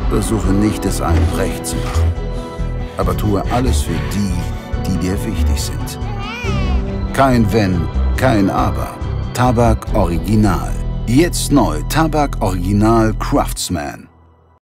Versuche nicht, es allen recht zu machen. Aber tue alles für die, die dir wichtig sind. Kein Wenn, kein Aber. Tabak Original. Jetzt neu Tabak Original Craftsman.